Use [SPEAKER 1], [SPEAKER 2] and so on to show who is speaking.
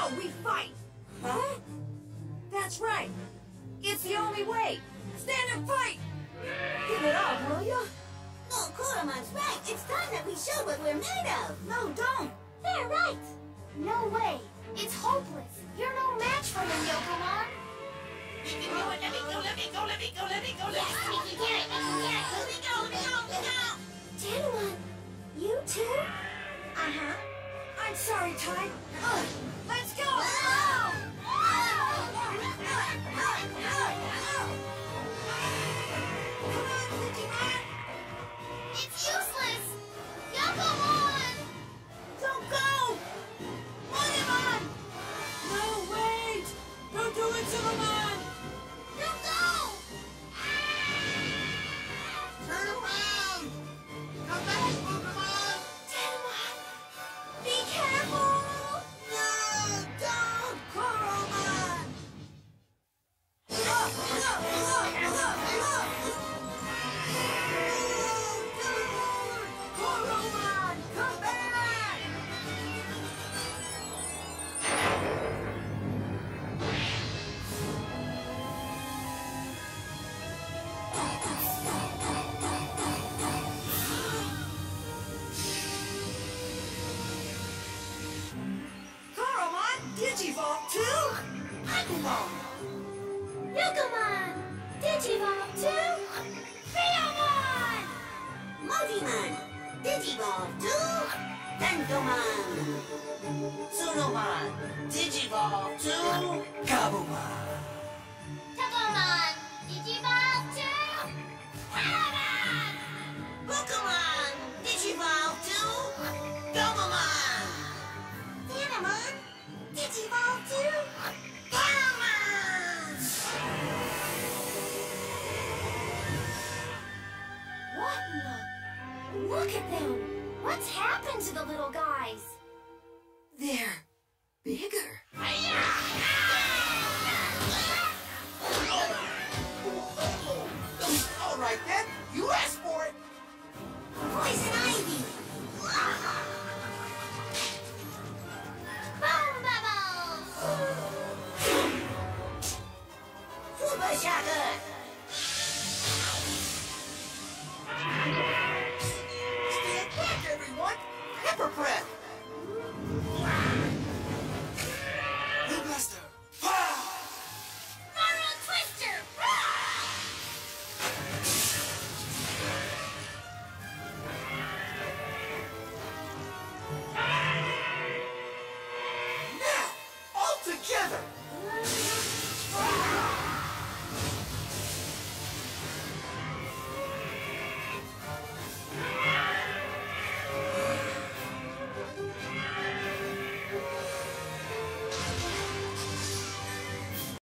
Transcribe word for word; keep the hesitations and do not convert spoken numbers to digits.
[SPEAKER 1] Now we fight! Huh? That's right. It's the only way. Stand and fight! Give it up, will ya?
[SPEAKER 2] No, Koromon's right. It's time that we show what we're made of.
[SPEAKER 1] No, don't.
[SPEAKER 3] They're right. No way. It's hopeless. You're no match for him, Yokomon.
[SPEAKER 2] You can do it. Let me go, let me go, let me go, let me go, let me go.
[SPEAKER 3] Yes, we can get it, we can get it.
[SPEAKER 2] Let me go, let me go, let me go.
[SPEAKER 3] Denmon, you too?
[SPEAKER 1] Uh-huh. I'm sorry, Ty. Ugh. Let's go!
[SPEAKER 3] It's useless! Yokomon!
[SPEAKER 2] Don't go! Monemon!
[SPEAKER 1] No, wait! Don't do it, Silverman!
[SPEAKER 3] Don't go!
[SPEAKER 2] Turn around! Come back, Pokemon!
[SPEAKER 3] Denmon! Be careful!
[SPEAKER 2] No! Don't, Koromon! Look! Look! Look! Look! Look! Koromon! Come back!
[SPEAKER 1] Koromon, Digivolve too?
[SPEAKER 2] Agumon!
[SPEAKER 3] Yokomon! Digivolve too? Theomon!
[SPEAKER 2] Multimon! Digivolve to Tentomon! Sunomon! Digivolve to Gabumon!
[SPEAKER 3] Tagomon! Digivolve too? Palamon!
[SPEAKER 2] Pokemon! Digivolve to Gabumon! Palamon! Digivolve to Palamon!
[SPEAKER 3] What in the... Look at them! What's happened to the little guys?
[SPEAKER 1] They're bigger.
[SPEAKER 4] All right then, you asked for it.
[SPEAKER 2] Poison Ivy!
[SPEAKER 3] Boom bubbles!
[SPEAKER 2] Super Shocker!
[SPEAKER 4] Stand back, everyone. Pepper Breath. Blue Blaster. Wow!
[SPEAKER 3] Mario Twister!
[SPEAKER 4] Now, all together.